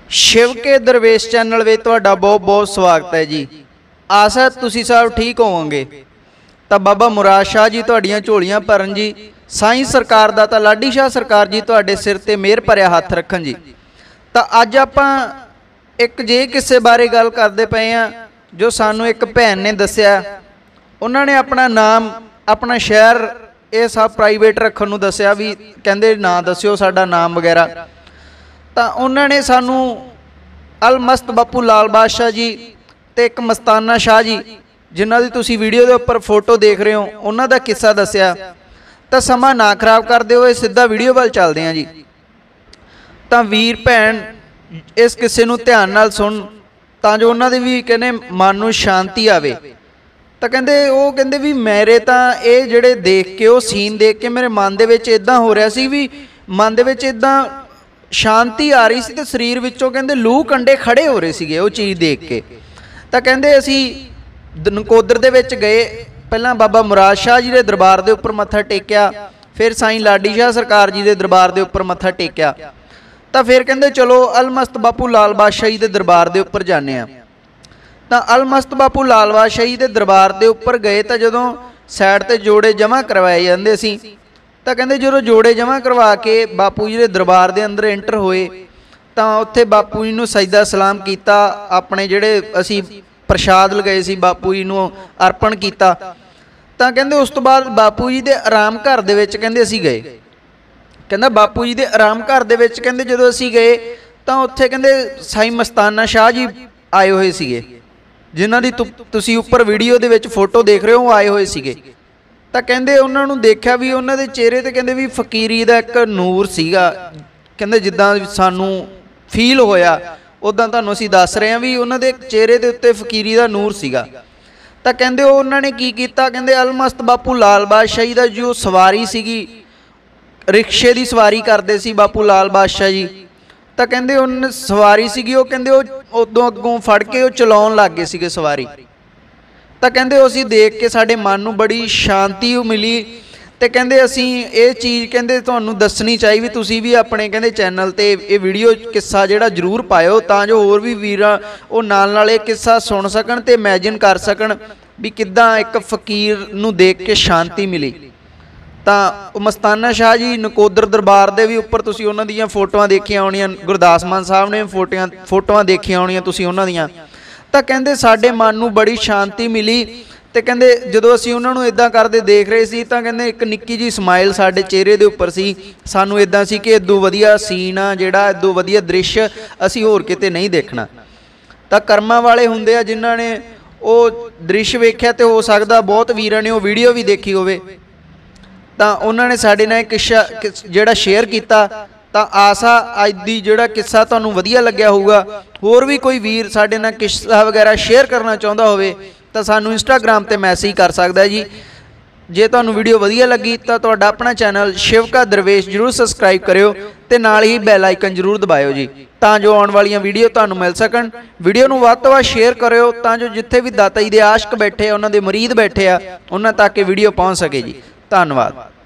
शिव के दरवेश चैनल में तुहाडा बहुत बहुत स्वागत है जी। आशा तुसी सब ठीक होवोगे। तो बाबा मुराद शाह जी तुहाडियां झोलियां भरन जी। साईं सरकार दा तां लाडी शाह सरकार जी तुहाडे सिर ते मेहर भरिया हथ रखन जी। तो अज आपां एक जे किस्से बारे गल करदे पए आ जो सानू एक भैन ने दस्सिया। उन्होंने अपना नाम अपना शहर ये सब प्राइवेट रखन नू दस्सिया भी कहंदे ना दस्सिओ साडा नाम वगैरह। तो उन्होंने सानू अल मस्त बापू लाल बादशाह जी ते एक मस्ताना शाह जी जिन्हां दी तुसीं वीडियो के उपर फोटो देख रहे हो उन्हां दा किस्सा दस्सिया। तो समा ना खराब करते हुए सीधा वीडियो वाल चलते हैं जी। तो वीर भैन इस किस्से नू ध्यान नाल सुन तां जो उन्हां दे भी कहने मन नू शांति आवे। तो कहते भी मेरे तो ये जिहड़े देख के वो सीन देख के मेरे मन दे विच इदां हो रहा सी भी मन दे विच इदां शांति आ रही सी ते शरीर विचों कहते लूह कंडे खड़े हो रहे सीगे वो चीज़ देख के। तो कहते असी नकोदर दे विच गए, पहला बाबा मुराद शाह जी के दरबार के उपर मत्था टेकिया, फिर साईं लाडी शाह सरकार जी के दरबार के उपर मत्था टेकिया। तो फिर कहते चलो अलमस्त बापू लाल बादशाह जी के दरबार के उपर जाने। तो अलमस्त बापू लाल बादशाह जी के दरबार के उपर गए तो जदों सैड ते जोड़े जमा करवाए जाते सी। तो कहते जो जोड़े जमा करवा के बापू जी के दरबार के अंदर एंटर होए तो उत्थे बापू जी नूं सजदा सलाम किया, अपने जिहड़े असी प्रशाद लगाए सी बापू जी नूं अर्पण किया। तो कहते उस तो बाद बापू जी के आराम घर दे विच कहते असी गए। कहंदा बापू जी के आराम घर दे विच कहते जदों असी गए तो उत्थे कहते साईं मस्ताना शाह जी आए हुए सीगे जिन्हां दी तुसीं उपर वीडियो दे विच फोटो देख रहे हो वो आए हुए सीगे। तो कहते उन्होंने देखा भी उन्होंने चेहरे ते कहते भी फकीरी का एक नूर सीगा, कहते जिद्दां सानू फील होया उदां तुहानूं असीं दस रहे हैं भी उन्होंने चेहरे के उत्ते फकीरी का नूर सीगा। तो कहते उन्होंने की कीता, कहते अलमस्त बापू लाल बादशाह जी का जो सवारी सीगी रिक्शे की सवारी करते सी बापू लाल बादशाह जी। तो कहते उन्होंने सवारी सीगी वो कहते उदों अगों फड़ के वो चलाउण लग गए सीगे सवारी। तो कहते असी देख के साडे मन नूं बड़ी शांति मिली। तो कहते असी ये चीज़ कहते तुहानूं दसनी चाहिए भी तुसीं भी अपने कहते चैनल ते ये वीडियो किस्सा जिहड़ा जरूर पाओ तां जो होर भी वीरां वो नाल किस्सा सुन सकन ते इमैजिन कर सकन भी किद्दां एक फकीर नूं देख के शांति मिली। तो मस्ताना शाह जी नकोदर दरबार के भी उपर तुसीं उन्हां दीयां फोटोआं देखियां होणीआं, गुरदास मान साहब ने फोटोआं देखियां होणीआं तुसीं उन्हां दीयां। तो कहते साडे मन नूं बड़ी शांति मिली। तो कहते जदों असीं उन्हां नूं इदां करदे देख रहे सी तो कहते एक निक्की जी स्माइल साडे चेहरे दे उपर सी। सानूं इदां सी कि इदों वधिया सीन आ जिहड़ा इदों वधिया दृश्य असीं होर किते नहीं देखना। तो कर्मां वाले हुंदे आ जिन्हां ने वो दृश्य वेख्या तो हो सकदा बहुत वीरां ने वो वीडियो भी देखी होवे। तो उन्होंने साडे नाल किस्सा जिहड़ा शेयर किया। तो आशा अज दी जिहड़ा किस्सा तुहानूं वधिया लग्या होऊगा। होर भी कोई वीर साडे नाल किस्सा वगैरह शेयर करना चाहुंदा होवे तो सानूं इंस्टाग्राम ते मैसेज कर सकदा जी। जे तुहानूं वीडियो वधिया लगी तो तुहाडा अपना चैनल शिव का दरवेश जरूर सबसक्राइब करियो ते नाल ही बैल आइकन जरूर दबाइओ जी तां जो आउण वालियां वीडियो तुहानूं मिल सकन। वीडियो नूं वध तों वध शेयर करियो तां जो जिथे भी दाता जी दे आशिक बैठे उन्हां दे मुरीद बैठे आ उन्हां तक वीडियो पहुंच सके जी। धन्नवाद।